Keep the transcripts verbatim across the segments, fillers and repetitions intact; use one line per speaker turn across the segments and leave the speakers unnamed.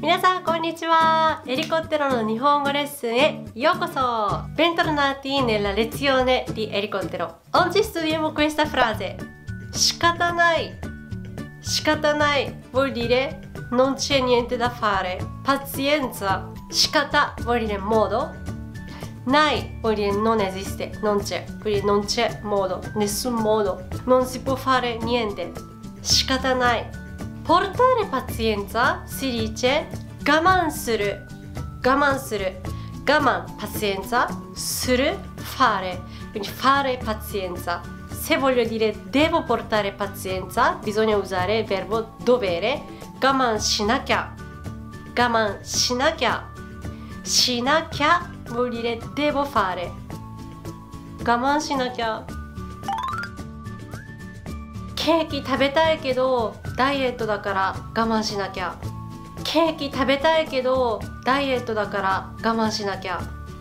皆さんこんにちは。エリコッテロの日本語レッスンへようこそ。Bentornati nella lezione di Elicottero. Oggi studiamo questa frase. 仕方ない。仕方ない vuol dire non c'è niente da fare. Pazienza. 仕方 vuol dire modo. Nai vuol dire non esiste, non c'è, quindi non c'è modo, nessun modo, non si può fare niente. 仕方ない。Portare pazienza si dice 我慢する。我慢する。我慢 pazienza, する fare, quindi fare pazienza. Se voglio dire devo portare pazienza, bisogna usare il verbo dovere. 我慢しなきゃ。我慢しなきゃ。しなきゃ vuol dire devo fare. 我慢しなきゃ。ケーキ食べたいけどダイエットだから我慢しなきゃ。ケーキ食べたいけどダイエットだから我慢しなきゃ。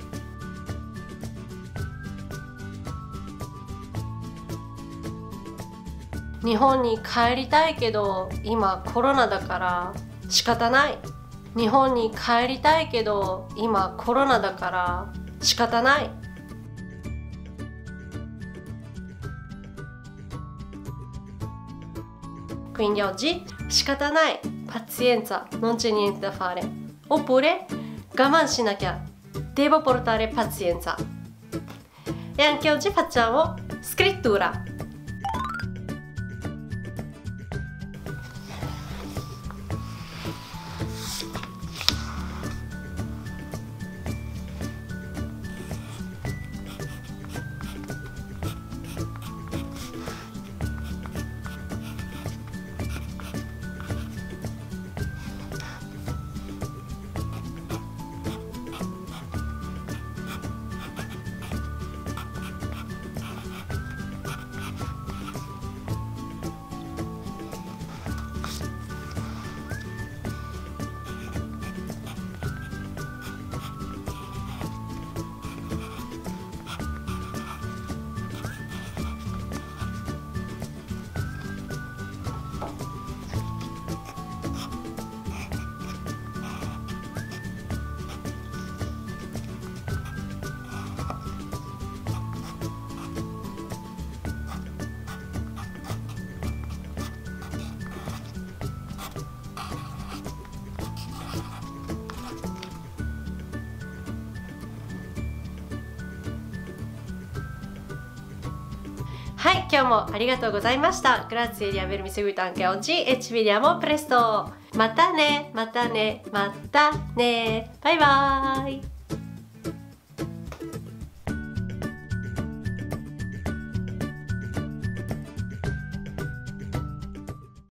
日本に帰りたいけど今コロナだから仕方ない。日本に帰りたいけど今コロナだから仕方ない。Quindi oggi 仕方ない pazienza, non c'è niente da fare. Oppure 我慢しなきゃ devo portare pazienza. E anche oggi facciamo scrittura.はい、今日もありがとうございました。Grazie di avermi seguito anche oggi e ci vediamo presto. またね、またね、またね。バイバイ。